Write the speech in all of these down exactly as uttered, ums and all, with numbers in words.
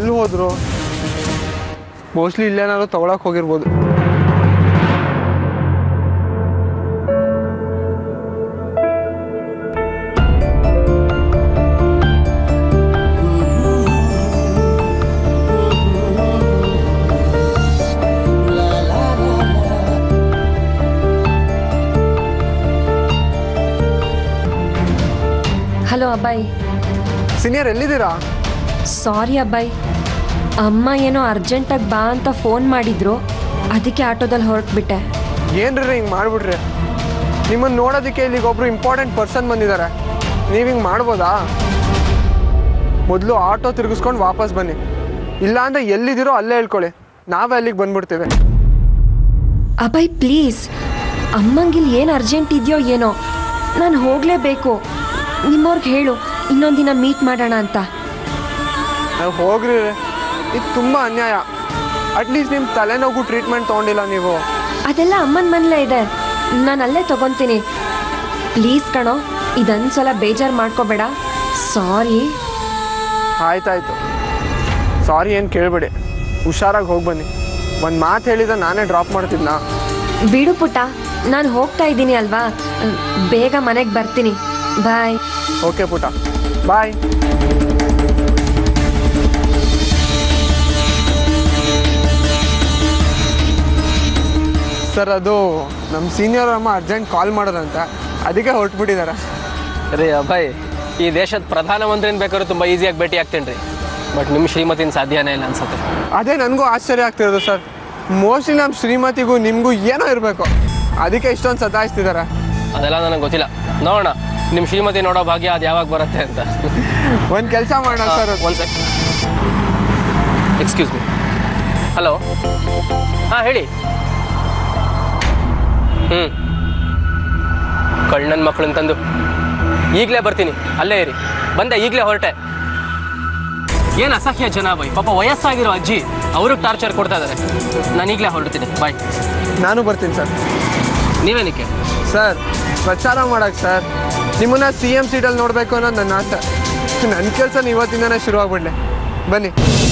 ಎಲ್ಲಿ ಹೋದ್ರು? ಮೋಸ್ಟ್ಲಿ ಇಲ್ಲೇನಾದ್ರು ತಗೊಳಕ್ ಹೋಗಿರ್ಬೋದು. ಹಲೋ ಅಬ್ಬಾಯಿ. ಸೀನಿಯರ್ ಎಲ್ಲಿದ್ದೀರಾ? ಸಾರಿ ಅಬ್ಬಾಯಿ, ಅಮ್ಮ ಏನೋ ಅರ್ಜೆಂಟಾಗಿ ಬಾ ಅಂತ ಫೋನ್ ಮಾಡಿದ್ರು, ಅದಕ್ಕೆ ಆಟೋದಲ್ಲಿ ಹೊರಟ್ಬಿಟ್ಟೆ. ಏನ್ರಿ ಹಿಂಗೆ ಮಾಡಿಬಿಡ್ರಿ? ನಿಮ್ಮನ್ನು ನೋಡೋದಕ್ಕೆ ಇಲ್ಲಿಗೆ ಒಬ್ರು ಇಂಪಾರ್ಟೆಂಟ್ ಪರ್ಸನ್ ಬಂದಿದ್ದಾರೆ, ನೀವು ಹಿಂಗೆ ಮಾಡ್ಬೋದಾ? ಮೊದಲು ಆಟೋ ತಿರುಗಿಸ್ಕೊಂಡು ವಾಪಸ್ ಬನ್ನಿ, ಇಲ್ಲಾಂದರೆ ಎಲ್ಲಿದ್ದೀರೋ ಅಲ್ಲೇ ಹೇಳ್ಕೊಳ್ಳಿ, ನಾವೇ ಅಲ್ಲಿಗೆ ಬಂದ್ಬಿಡ್ತೇವೆ. ಅಬ್ಬಾಯಿ ಪ್ಲೀಸ್, ಅಮ್ಮಂಗಿಲ್ಲಿ ಏನು ಅರ್ಜೆಂಟ್ ಇದೆಯೋ ಏನೋ, ನಾನು ಹೋಗಲೇಬೇಕು. ನಿಮ್ಮವ್ರಿಗೆ ಹೇಳು ಇನ್ನೊಂದು ದಿನ ಮೀಟ್ ಮಾಡೋಣ ಅಂತ. ನಾವು ಹೋಗ್ರಿ, ಇದು ತುಂಬ ಅನ್ಯಾಯ. ಅಟ್ಲೀಸ್ಟ್ ನಿಮ್ಮ ತಲೆನೋವು ಟ್ರೀಟ್ಮೆಂಟ್ ತೊಗೊಂಡಿಲ್ಲ ನೀವು. ಅದೆಲ್ಲ ಅಮ್ಮನ ಮನೇಲೇ ಇದೆ, ನಾನು ಅಲ್ಲೇ ತೊಗೊತೀನಿ. ಪ್ಲೀಸ್ ಕಣೋ, ಇದೊಂದು ಸಲ ಬೇಜಾರು ಮಾಡ್ಕೋಬೇಡ. ಸಾರಿ. ಆಯ್ತಾಯ್ತು, ಸಾರಿ ಏನು ಕೇಳಬೇಡಿ, ಹುಷಾರಾಗಿ ಹೋಗಿ ಬನ್ನಿ. ಒಂದು ಮಾತು ಹೇಳಿದ್ರೆ ನಾನೇ ಡ್ರಾಪ್ ಮಾಡ್ತಿದ್ನಾ? ಬಿಡು ಪುಟ್ಟ, ನಾನು ಹೋಗ್ತಾ ಇದ್ದೀನಿ ಅಲ್ವಾ, ಬೇಗ ಮನೆಗೆ ಬರ್ತೀನಿ. ಬಾಯ್. ಓಕೆ ಪುಟ್ಟ, ಬಾಯ್. ಸರ್, ಅದು ನಮ್ಮ ಸೀನಿಯರ್ ಅಮ್ಮ ಅರ್ಜೆಂಟ್ ಕಾಲ್ ಮಾಡೋದಂತೆ, ಅದಕ್ಕೆ ಹೊರಟ್ಬಿಟ್ಟಿದ್ದಾರೆ. ರೀ ಅಭಯ್, ಈ ದೇಶದ ಪ್ರಧಾನಮಂತ್ರಿನ ಬೇಕಾದ್ರೂ ತುಂಬ ಈಸಿಯಾಗಿ ಭೇಟಿ ಆಗ್ತೇನೆ ರೀ, ಬಟ್ ನಿಮ್ಮ ಶ್ರೀಮತಿನ ಸಾಧ್ಯನೇ ಇಲ್ಲ ಅನ್ಸುತ್ತೆ. ಅದೇ ನನಗೂ ಆಶ್ಚರ್ಯ ಆಗ್ತಿರೋದು ಸರ್. ಮೋಸ್ಟ್ಲಿ ನಮ್ಮ ಶ್ರೀಮತಿಗೂ ನಿಮಗೂ ಏನೋ ಇರಬೇಕು, ಅದಕ್ಕೆ ಇಷ್ಟೊಂದು ಸತಾಯಿಸ್ತಿದ್ದಾರೆ. ಅದೆಲ್ಲ ನನಗೆ ಗೊತ್ತಿಲ್ಲ, ನೋಡೋಣ ನಿಮ್ಮ ಶ್ರೀಮತಿ ನೋಡೋ ಭಾಗ್ಯ ಅದು ಯಾವಾಗ ಬರುತ್ತೆ ಅಂತ. ಒಂದು ಕೆಲಸ ಮಾಡೋಣ ಸರ್. ಒಂದು ಸೆಕ್ ಎಕ್ಸ್ಕ್ಯೂಸ್ ಮೀ. ಹಲೋ, ಹಾಂ ಹೇಳಿ. ಹ್ಞೂ ಕಳ್ಳನ ಮಕ್ಕಳನ್ನ ತಂದು ಈಗಲೇ ಬರ್ತೀನಿ, ಅಲ್ಲೇ ಇರಿ. ಬಂದೆ, ಈಗಲೇ ಹೊರಟೆ. ಏನು ಅಸಹ್ಯ ಜನ ಬೈ, ಪಾಪ ವಯಸ್ಸಾಗಿರೋ ಅಜ್ಜಿ, ಅವ್ರಿಗೆ ಟಾರ್ಚರ್ ಕೊಡ್ತಾ ಇದ್ದಾರೆ. ನಾನು ಈಗಲೇ ಹೊರಡ್ತೀನಿ, ಬಾಯ್. ನಾನು ಬರ್ತೀನಿ ಸರ್. ನೀವೇನಕ್ಕೆ ಸರ್? ಪ್ರಚಾರ ಮಾಡಕ್ಕೆ ಸರ್. ನಿಮ್ಮನ್ನ ಸಿ ಎಮ್ ಸೀಟಲ್ಲಿ ನೋಡಬೇಕು ಅನ್ನೋದು ನನ್ನ ಆಸೆ. ನನ್ನ ಕೆಲಸ ಇವತ್ತಿಂದನೇ ಶುರುವಾಗ್ಬಿಡ್ಲೆ. ಬನ್ನಿ.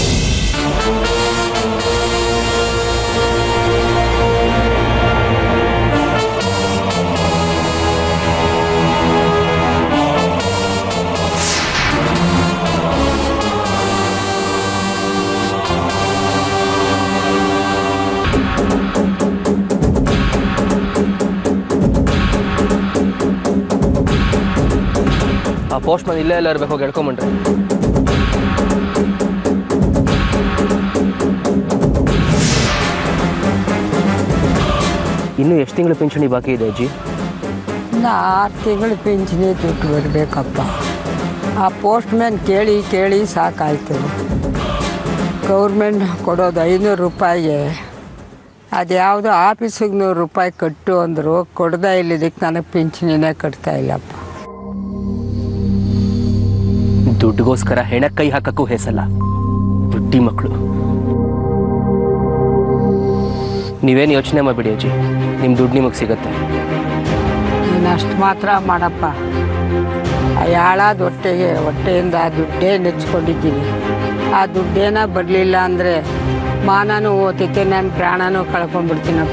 ಆ ಪೋಸ್ಟ್ ಮ್ಯಾನ್ ಇಲ್ಲೇ ಎಲ್ಲ ಇರಬೇಕು, ಹೋಗಿ ಹೇಳ್ಕೊಂಬಂಡ್ರಿ. ಇನ್ನು ಎಷ್ಟು ತಿಂಗಳು ಪಿಂಚಣಿ ಬಾಕಿ ಇದೆ ಅಜ್ಜಿ? ಇನ್ನು ಆರು ತಿಂಗಳು ಪಿಂಚಣಿ ದುಡ್ಡು ಬರಬೇಕಪ್ಪ. ಆ ಪೋಸ್ಟ್ ಮ್ಯಾನ್ ಕೇಳಿ ಕೇಳಿ ಸಾಕಾಯ್ತು. ಗೌರ್ಮೆಂಟ್ ಕೊಡೋದು ಐನೂರು ರೂಪಾಯಿಗೆ, ಅದು ಯಾವುದೋ ಆಫೀಸಿಗೆ ನೂರು ರೂಪಾಯಿ ಕಟ್ಟು ಅಂದರು, ಕೊಡ್ದೇ ಇಲ್ಲಿದ್ದಕ್ಕೆ ನನಗೆ ಪಿಂಚಣಿನೇ ಕಟ್ತಾ ಇಲ್ಲಪ್ಪ. ದುಡ್ಡುಗೋಸ್ಕರ ಹೆಣ ಕೈ ಹಾಕಕ್ಕೂ ಹೆಸಲ್ಲ, ಬುಡ್ಡಿ ಮಕ್ಕಳು. ನೀವೇನು ಯೋಚನೆ ಮಾಡಿಬಿಡಿ ಅಜ್ಜಿ, ನಿಮ್ಮ ದುಡ್ಡು ನಿಮಗೆ ಸಿಗತ್ತೆ. ನೀನು ಅಷ್ಟು ಮಾತ್ರ ಮಾಡಪ್ಪ. ಆ ಯಾಳಾದ ಹೊಟ್ಟೆಗೆ ಹೊಟ್ಟೆಯಿಂದ ಆ ದುಡ್ಡೇ ನೆಚ್ಕೊಂಡಿದ್ದೀನಿ. ಆ ದುಡ್ಡೇನ ಬರಲಿಲ್ಲ ಅಂದರೆ ಮಾನನೂ ಓದಕ್ಕೆ ನಾನು ಪ್ರಾಣನೂ ಕಳ್ಕೊಂಡ್ಬಿಡ್ತೀನಪ್ಪ.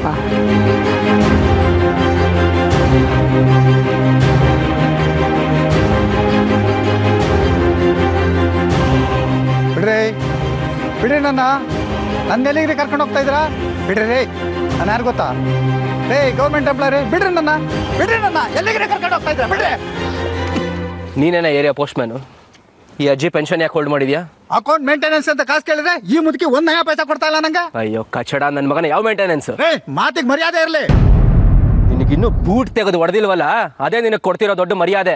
ಬಿಡ್ರಿ ಬಿಡ್ರಿ, ನನ್ನ ನನ್ನ ಎಲ್ಲಿಗೆ ಕರ್ಕೊಂಡು ಹೋಗ್ತಾ ಇದ್ದೀರಾ? ಬಿಡ್ರಿ ರೇ, ನಾನು ಯಾರು ಗೊತ್ತಾ? ರೇ ಗೌರ್ಮೆಂಟ್ ಎಂಪ್ಲಾಯ್ ರೀ, ಬಿಡ್ರಿ ನನ್ನ, ಬಿಡ್ರಿ ನನ್ನ, ಎಲ್ಲಿಗೆ ಕರ್ಕೊಂಡು ಹೋಗ್ತಾ ಇದ್ದೀರಾ? ಬಿಡ್ರಿ. ನೀನೇನ ಏರಿಯಾ ಪೋಸ್ಟ್ ಮ್ಯಾನು? ಈ ಅಜ್ಜಿ ಪೆನ್ಷನ್ ಯಾಕೆ ಹೋಲ್ಡ್ ಮಾಡಿದ್ಯಾ? ಅಕೌಂಟ್ ಮೇಂಟೆನೆನ್ಸ್ ಅಂತ ಕಾಸು ಕೇಳಿದ್ರೆ ಈ ಮುದುಕಿ ಒಂದ್ ನಯ ಪೈಸಾ ಕೊಡ್ತಾ ಇಲ್ಲ ನಂಗೆ. ಅಯ್ಯೋ ಕಚಡ ನನ್ನ ಮಗನ, ಯಾವ ಮೇಂಟೆನೆನ್ಸ್? ರೇ ಮಾತಿಗೆ ಮರ್ಯಾದೆ ಇರಲಿ. ನಿನಗಿನ್ನೂ ಬೂಟ್ ತೆಗೆದು ಹೊಡೆದಿಲ್ವಲ್ಲ, ಅದೇ ನಿನಗೆ ಕೊಡ್ತಿರೋ ದೊಡ್ಡ ಮರ್ಯಾದೆ.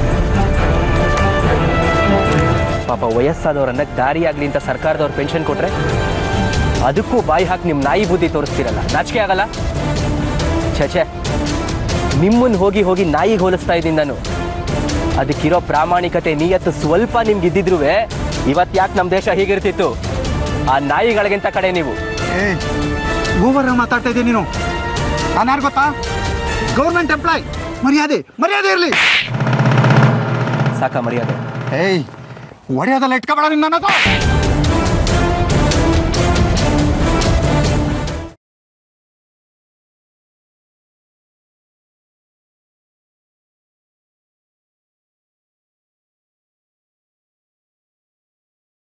ಪಾಪ ವಯಸ್ಸಾದವ್ರನ್ನ ದಾರಿಯಾಗ್ಲಿ ಅಂತ ಸರ್ಕಾರದವ್ರು ಪೆನ್ಷನ್ ಕೊಟ್ರೆ ಅದಕ್ಕೂ ಬಾಯಿ ಹಾಕಿ ನಿಮ್ಮ ನಾಯಿ ಬುದ್ಧಿ ತೋರಿಸ್ತಿರಲ್ಲ, ನಾಚಿಕೆ ಆಗಲ್ಲ? ಛೇ, ನಿಮ್ಮನ್ನು ಹೋಗಿ ಹೋಗಿ ನಾಯಿಗೆ ಹೋಲಿಸ್ತಾ ಇದ್ದೀನಿ ನಾನು. ಅದಕ್ಕಿರೋ ಪ್ರಾಮಾಣಿಕತೆ ನಿಯತ್ತು ಸ್ವಲ್ಪ ನಿಮ್ಗೆ ಇದ್ದಿದ್ರು ಇವತ್ತು ಯಾಕೆ ನಮ್ಮ ದೇಶ ಹೀಗಿರ್ತಿತ್ತು? ಆ ನಾಯಿಗಳಿಗಿಂತ ಕಡೆ ನೀವು. ಏ ಓವರ್ ಮಾತಾಡ್ತಾ ಇದ್ದೀನಿ ನೀನು. ನಾನು ಯಾರು ಗೊತ್ತಾ? Government employee. ಮರ್ಯಾದೆ ಮರ್ಯಾದೆ ಇರಲಿ. ಸಾಕ ಮರ್ಯಾದೆ? ಏಯ್ ಒಡೆಯೋದಲ್ಲ ಇಟ್ಕೊಬೇಡ ನಿನ್ನ.